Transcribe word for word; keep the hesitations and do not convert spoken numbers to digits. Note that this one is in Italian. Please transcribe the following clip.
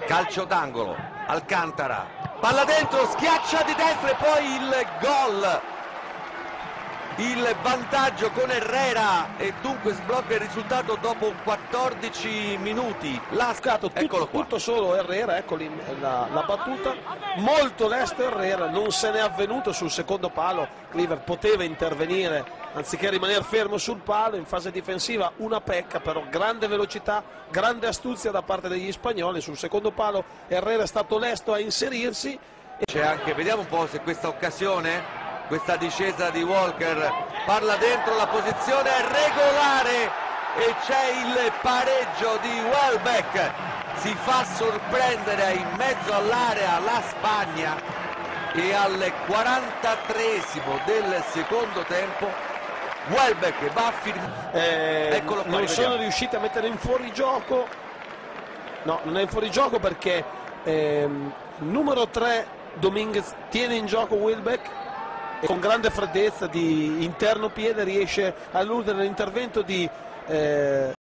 calcio d'angolo, Alcantara, palla dentro, schiaccia di destra e poi il gol, il vantaggio con Herrera e dunque sblocca il risultato dopo quattordici minuti. L'ha Tutto, eccolo qua. tutto solo Herrera, ecco la, la battuta, molto lesto Herrera, non se n'è avvenuto sul secondo palo. Clivert poteva intervenire anziché rimanere fermo sul palo in fase difensiva, una pecca, però grande velocità, grande astuzia da parte degli spagnoli. Sul secondo palo Herrera è stato lesto a inserirsi. C'è anche, vediamo un po' se questa occasione, questa discesa di Walker, parla dentro, la posizione è regolare e c'è il pareggio di Welbeck, si fa sorprendere in mezzo all'area la Spagna e al quarantatreesimo del secondo tempo Welbeck va a firmare, eh, eccolo qua, non rivediamo. sono riusciti a mettere in fuorigioco, no, non è in fuorigioco perché ehm, numero tre Dominguez tiene in gioco Welbeck e con grande freddezza di interno piede riesce a eludere l'intervento di eh,